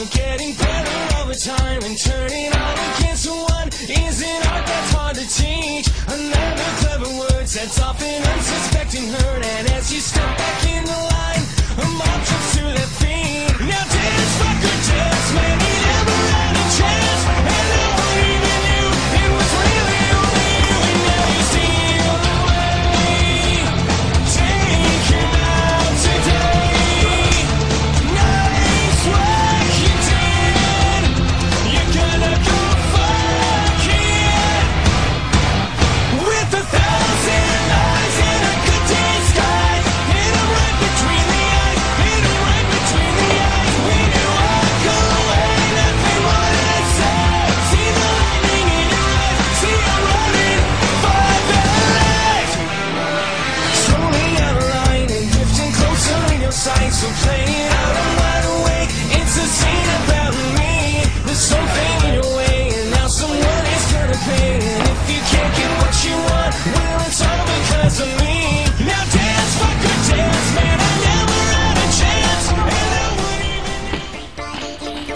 You're getting better all the time, and turning all against one is an art that's hard to teach. Another clever word sets off an unsuspecting hurt, and as you step back in the line, a mob jumps to their feet. Now dance, fucker, dance, man, he never had a chance, and no one even knew it was really only you. And now you steal away, take him out today. Nice work you did, you're gonna go fuck it, with 1,000 eyes in a good day's sky. Hit him right between the eyes, hit him right between the eyes. When you walk away, nothing more to say. See the lightning in your eyes, see I'm running for their lives. Slowly out of line and drifting closer in your sight, so play it out, I'm wide awake. It's a scene about me. There's something in your way, and now someone is gonna pay. And if you can't get what you want, well, it's all because of me. Now dance, fucker, dance, man, I never had a chance, and no one even knew.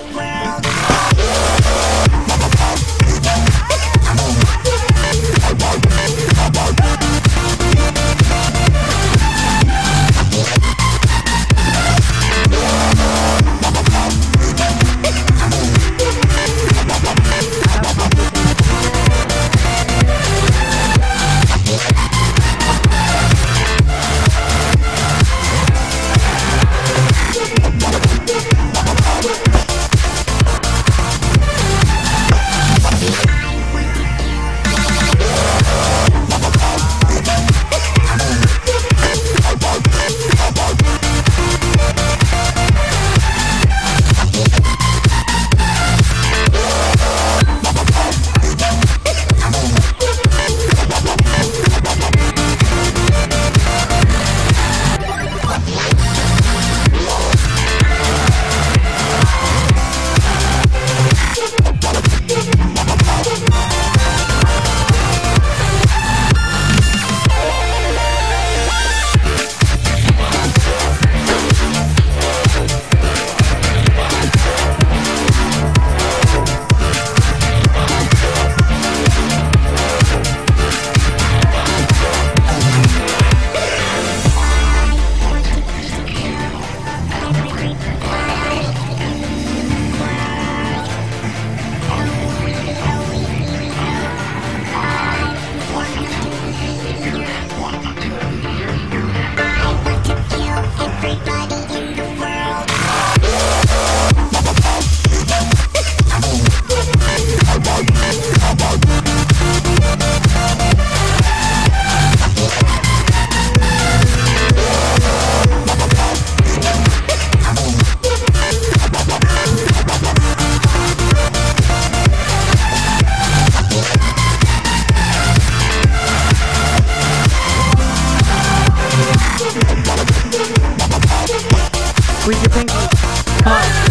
Squeeze your pinky. Come on.